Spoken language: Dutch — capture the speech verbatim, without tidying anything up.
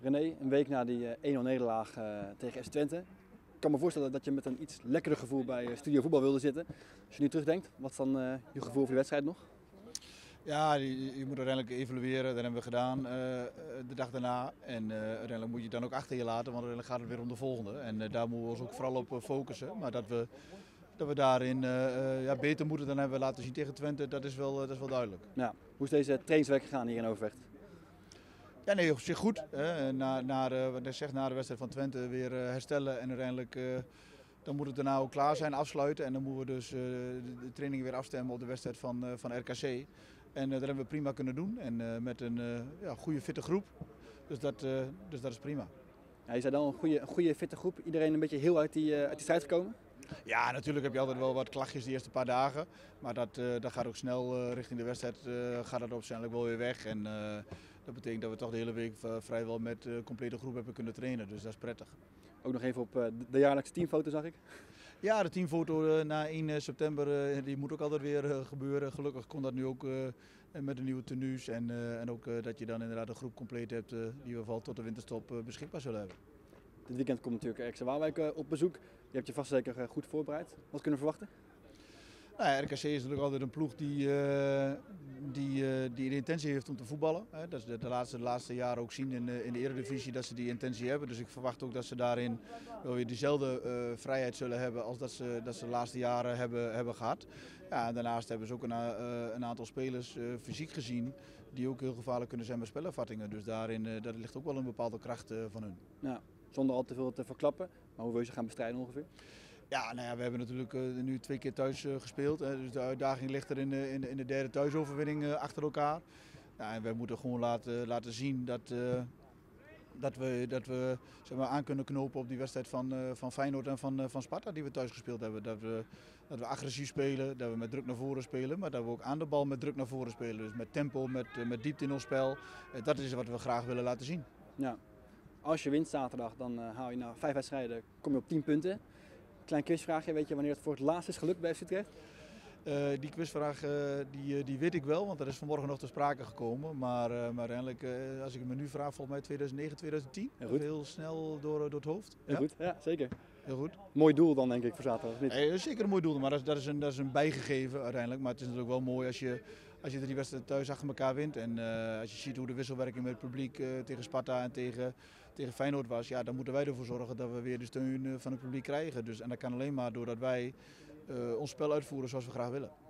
René, een week na die één nul nederlaag uh, tegen F C Twente. Ik kan me voorstellen dat je met een iets lekkerder gevoel bij Studio Voetbal wilde zitten. Als je nu terugdenkt, wat is dan uh, je gevoel voor de wedstrijd nog? Ja, je, je moet uiteindelijk evalueren. Dat hebben we gedaan uh, de dag daarna. En uh, uiteindelijk moet je het dan ook achter je laten, want uiteindelijk gaat het weer om de volgende. En uh, daar moeten we ons ook vooral op focussen. Maar dat we, dat we daarin uh, uh, ja, beter moeten dan hebben we laten zien tegen Twente, dat is wel, uh, dat is wel duidelijk. Ja. Hoe is deze trainingsweek gegaan hier in Overvecht? Ja, nee, op zich goed. Hè. Na, na, de, wat ik zeg, na de wedstrijd van Twente weer uh, herstellen en uiteindelijk uh, dan moet het daarna ook klaar zijn, afsluiten. En dan moeten we dus uh, de, de training weer afstemmen op de wedstrijd van, uh, van R K C. En uh, dat hebben we prima kunnen doen en uh, met een uh, ja, goede fitte groep. Dus dat, uh, dus dat is prima. Ja, je zei dan een goede, een goede fitte groep. Iedereen een beetje heel uit die, uh, uit die strijd gekomen? Ja, natuurlijk heb je altijd wel wat klachtjes de eerste paar dagen. Maar dat, uh, dat gaat ook snel uh, richting de wedstrijd uh, gaat dat waarschijnlijk wel weer weg. En uh, dat betekent dat we toch de hele week uh, vrijwel met uh, complete groep hebben kunnen trainen. Dus dat is prettig. Ook nog even op uh, de jaarlijkse teamfoto zag ik. Ja, de teamfoto uh, na één september uh, die moet ook altijd weer uh, gebeuren. Gelukkig kon dat nu ook uh, met de nieuwe tenues. En, uh, en ook uh, dat je dan inderdaad een groep compleet hebt uh, die we vooral tot de winterstop uh, beschikbaar zullen hebben. Dit weekend komt natuurlijk R K C Waalwijk uh, op bezoek. Je hebt je vast zeker uh, goed voorbereid. Wat kunnen we verwachten? Nou ja, R K C is natuurlijk altijd een ploeg die, uh, die, uh, die de intentie heeft om te voetballen. Hè. Dat is de, de, laatste, de laatste jaren ook zien in de, in de Eredivisie dat ze die intentie hebben. Dus ik verwacht ook dat ze daarin wel weer diezelfde uh, vrijheid zullen hebben als dat ze, dat ze de laatste jaren hebben, hebben gehad. Ja, en daarnaast hebben ze ook een, uh, een aantal spelers uh, fysiek gezien die ook heel gevaarlijk kunnen zijn bij spelervattingen. Dus daarin uh, dat ligt ook wel een bepaalde kracht uh, van hun. Ja, zonder al te veel te verklappen. Maar hoe wil je ze gaan bestrijden ongeveer? Ja, nou ja, we hebben natuurlijk uh, nu twee keer thuis uh, gespeeld. Hè, dus de uitdaging ligt er in de, in de, in de derde thuisoverwinning uh, achter elkaar. Ja, en we moeten gewoon laten, laten zien dat, uh, dat we, dat we zeg maar, aan kunnen knopen op die wedstrijd van, uh, van Feyenoord en van, uh, van Sparta die we thuis gespeeld hebben. Dat we, dat we agressief spelen, dat we met druk naar voren spelen, maar dat we ook aan de bal met druk naar voren spelen. Dus met tempo, met, uh, met diepte in ons spel. Uh, dat is wat we graag willen laten zien. Ja. Als je wint zaterdag, dan uh, haal je na vijf wedstrijden kom je op tien punten. Klein quizvraagje, weet je wanneer het voor het laatst is gelukt bij F C Utrecht? Uh, die quizvraag uh, die, die weet ik wel, want dat is vanmorgen nog ter sprake gekomen. Maar, uh, maar uiteindelijk, uh, als ik me nu vraag, volgens mij tweeduizend negen, tweeduizend tien. Heel, heel snel door, door het hoofd. Heel ja? goed, ja zeker. Heel goed. Mooi doel dan denk ik voor zaterdag, of niet? Hey, zeker een mooi doel, maar dat is, dat, is een, dat is een bijgegeven uiteindelijk. Maar het is natuurlijk wel mooi als je, als je drie wedstrijden thuis achter elkaar wint. En uh, als je ziet hoe de wisselwerking met het publiek uh, tegen Sparta en tegen, tegen Feyenoord was. Ja, dan moeten wij ervoor zorgen dat we weer de steun uh, van het publiek krijgen. Dus, en dat kan alleen maar doordat wij uh, ons spel uitvoeren zoals we graag willen.